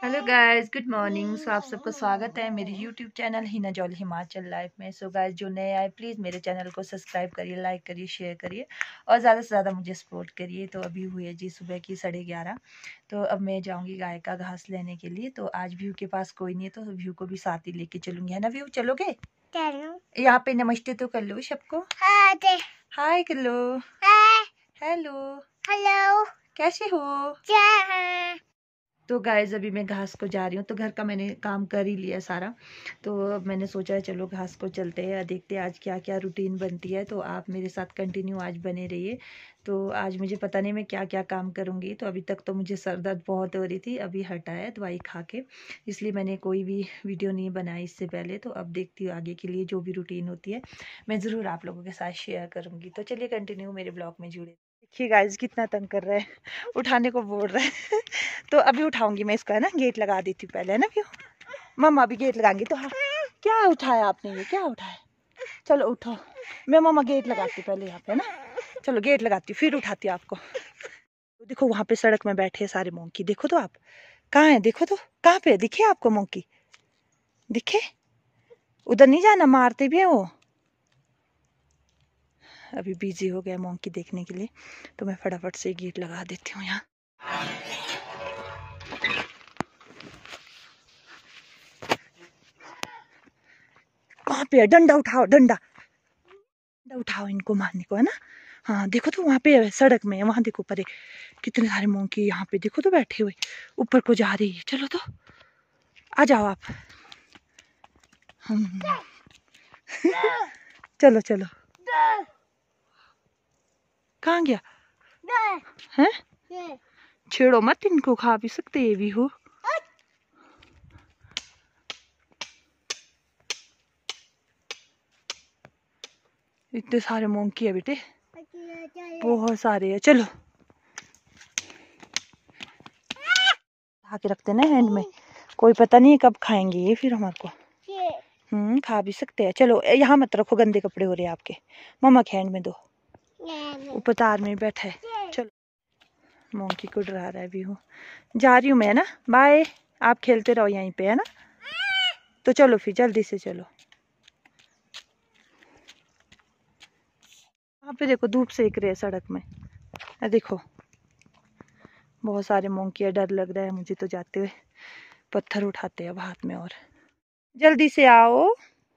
Hello guys, good morning. So आप सबको स्वागत है मेरे यूट्यूब चैनल हिना जॉल हिमाचल लाइफ में। सो गाइस, जो नए आए प्लीज़ मेरे चैनल को सब्सक्राइब करिए, लाइक करिए, शेयर करिए और ज़्यादा से ज़्यादा मुझे सपोर्ट करिए। तो अभी हुई है जी सुबह की 11:30। तो अब मैं जाऊंगी गाय का घास लेने के लिए। तो आज व्यू के पास कोई नहीं है तो व्यू को भी साथ ही लेके चलूंगी, है ना व्यू? चलोगे? यहाँ पे नमस्ते तो कर लो सबको। हाय कर लो। हेलो हेलो, कैसे हो? तो गाइस, अभी मैं घास को जा रही हूँ। तो घर का मैंने काम कर ही लिया सारा। तो अब मैंने सोचा है चलो घास को चलते हैं, देखते हैं आज क्या क्या रूटीन बनती है। तो आप मेरे साथ कंटिन्यू आज बने रहिए। तो आज मुझे पता नहीं मैं क्या क्या काम करूँगी। तो अभी तक तो मुझे सर दर्द बहुत हो रही थी, अभी हटा है दवाई खा के, इसलिए मैंने कोई भी वीडियो नहीं बनाई इससे पहले। तो अब देखती हूँ आगे के लिए जो भी रूटीन होती है मैं ज़रूर आप लोगों के साथ शेयर करूँगी। तो चलिए कंटिन्यू मेरे ब्लॉग में जुड़े। देखिए गाइस, कितना तंग कर रहा है, उठाने को बोल रहा है। तो अभी उठाऊंगी मैं इसको, है ना। गेट लगा देती हूँ पहले, है ना व्यू? मम्मा भी गेट लगाएंगी। तो हाँ, क्या उठाया आपने? ये क्या उठाया? चलो उठो, मैं मम्मा गेट लगाती हूँ पहले यहाँ पे, है ना। चलो गेट लगाती हूँ फिर उठाती हूँ आपको। तो देखो वहाँ पे सड़क में बैठे सारे मोंकी, देखो तो आप कहाँ है? देखो तो कहाँ पे दिखे आपको मोंकी? दिखे? उधर नहीं जाना, मारते भी है वो। अभी बिजी हो गया मोंकी देखने के लिए, तो मैं फटाफट से गेट लगा देती हूँ यहाँ। कहाँ पे है? डंडा उठाओ, डंडा उठाओ इनको मारने को, है ना। हाँ देखो तो वहाँ पे सड़क में, वहाँ देखो परे कितने सारे मोंकी यहाँ पे देखो तो बैठे हुए, ऊपर को जा रही है। चलो तो आ जाओ आप। चलो चलो। कहाँ गया है? छेड़ो मत इनको, खा भी सकते ये भी हो। इतने सारे मोंकी है बेटे, बहुत सारे है। चलो के रखते ना हैंड में, कोई पता नहीं कब खाएंगे ये फिर हमारे को। खा भी सकते हैं। चलो यहाँ मत रखो, गंदे कपड़े हो रहे हैं आपके। मम्मा के हैंड में दो, ऊपर तार में बैठा है। चलो मोंकी को डरा रहा है भी हूँ। जा रही हूँ मैं, ना। बाय, आप खेलते रहो यहीं पे, है ना। तो चलो फिर जल्दी से चलो। वहाँ पे देखो धूप सेक रहे हैं सड़क में, देखो बहुत सारे मोंकी है। डर लग रहा है मुझे तो जाते हुए, पत्थर उठाते हैं अब हाथ में। और जल्दी से आओ।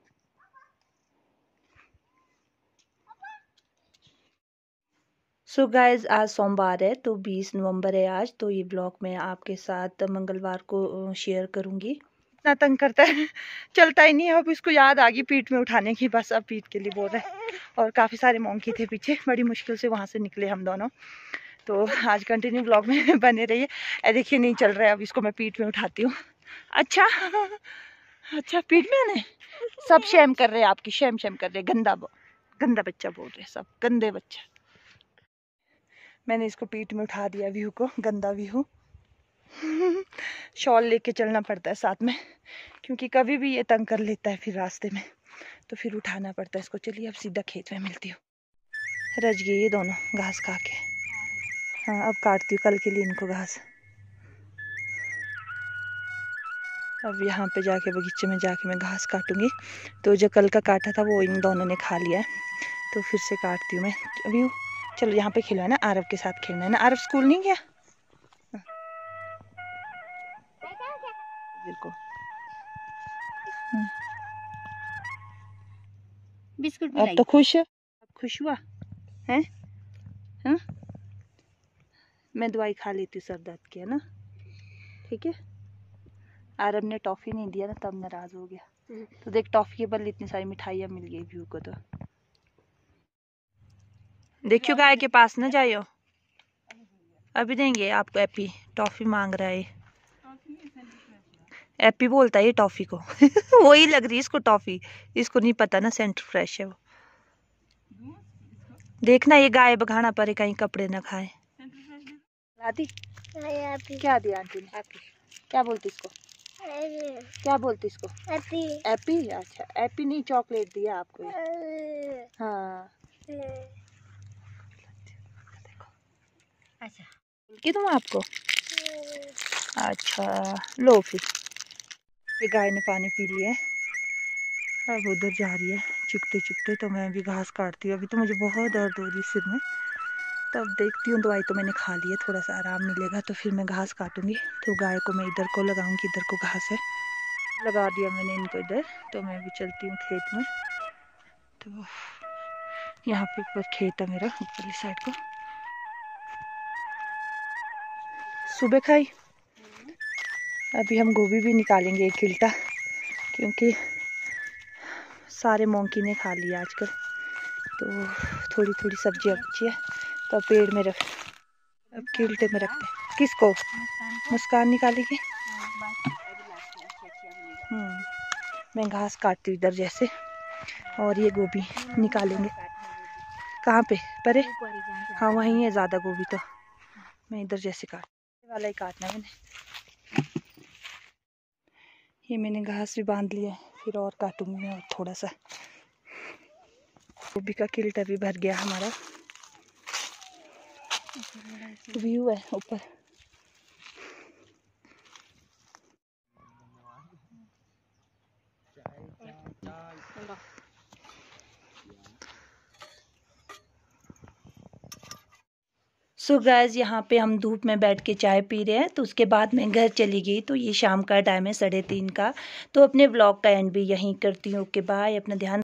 सो गाइज, आज सोमवार है तो 20 नवंबर है आज। तो ये ब्लॉग मैं आपके साथ मंगलवार को शेयर करूंगी। इतना तंग करता है, चलता ही नहीं है। अब इसको याद आ गई पीठ में उठाने की, बस अब पीठ के लिए बोल रहे हैं। और काफ़ी सारे मोंकी थे पीछे, बड़ी मुश्किल से वहाँ से निकले हम दोनों। तो आज कंटिन्यू ब्लॉग में बने रहिए। देखिए नहीं चल रहा है, अब इसको मैं पीठ में उठाती हूँ। अच्छा अच्छा, पीठ में आने सब शेम कर रहे हैं आपकी, शेम कर रहे हैं। गंदा बच्चा बोल रहे हैं सब, गंदे बच्चा। मैंने इसको पीठ में उठा दिया व्यू को, गंदा व्यू। शॉल लेके चलना पड़ता है साथ में, क्योंकि कभी भी ये तंग कर लेता है फिर रास्ते में, तो फिर उठाना पड़ता है इसको। चलिए अब सीधा खेत में मिलती हूँ। रज गए ये दोनों घास खा के। हाँ अब काटती हूँ कल के लिए इनको घास। अब यहाँ पे जाके बगीचे में जाके मैं घास काटूंगी। तो जो कल का काटा था वो इन दोनों ने खा लिया है, तो फिर से काटती हूँ मैं अभी। चलो यहाँ पे खेलो, है ना। आरव के साथ खेलना है ना। आरव स्कूल नहीं गया? बिल्कुल। बिस्कुट अब तो खुश है, अब खुश हुआ है। हाँ मैं दवाई खा लेती हूँ सर दर्द की, है ना। ठीक है। आरब ने टॉफी नहीं दिया ना, तब नाराज हो गया। तो देख, टॉफी के बदले इतनी सारी मिठाइयाँ मिल गई व्यू को। तो देखियो गाय के पास न जाइयो, अभी देंगे आपको। एपी टॉफी मांग रहा है, एपी बोलता है ये टॉफी को। वही लग रही है इसको टॉफी, इसको नहीं पता ना सेंटर फ्रेश है वो। देखना ये गाय बघाना पड़े, कहीं कपड़े न खाए। दी क्या दिया आंटी ने? क्या बोलती इसको? क्या बोलती इसको? एपी। एपी? अच्छा एपी नहीं, चॉकलेट दिया आपको ये। हाँ देखो, अच्छा बोल के दूँ आपको? अच्छा लो फिर। ये गाय ने पानी पी लिया है, अब उधर जा रही है चुगते चुगते। तो मैं भी घास काटती हूँ। अभी तो मुझे बहुत दर्द हो रही है सिर में, तब देखती हूँ। दवाई तो मैंने खा ली है, थोड़ा सा आराम मिलेगा तो फिर मैं घास काटूंगी। तो गाय को मैं इधर को लगाऊंगी, इधर को घास है, लगा दिया मैंने इनको इधर। तो मैं भी चलती हूँ खेत में। तो यहाँ पे ऊपर खेत है मेरा, ऊपरली साइड को। सुबह खाई। अभी हम गोभी भी निकालेंगे एक खिल्टा, क्योंकि सारे मोंकी ने खा लिया आजकल। तो थोड़ी थोड़ी सब्जियाँ बची है, तो पेड़ में रख, अब खिल्टे में रखते। किसको? मुस्कान निकालेगी। मैं घास काटती हूँ इधर जैसे, और ये गोभी निकालेंगे। कहाँ पे? परे? हाँ वहीं है ज़्यादा गोभी, तो मैं इधर जैसे वाला ही काटना है मैंने। ये मैंने घास भी बांध लिया है, फिर और काटूंगी मैं और थोड़ा सा। गोभी का किल्टा भी भर गया हमारा। व्यू है ऊपर। सो गाइस, यहाँ पे हम धूप में बैठ के चाय पी रहे हैं। तो उसके बाद मैं घर चली गई। तो ये शाम का टाइम है 3:30 का। तो अपने व्लॉग का एंड भी यहीं करती हूँ। ओके बाय, अपना ध्यान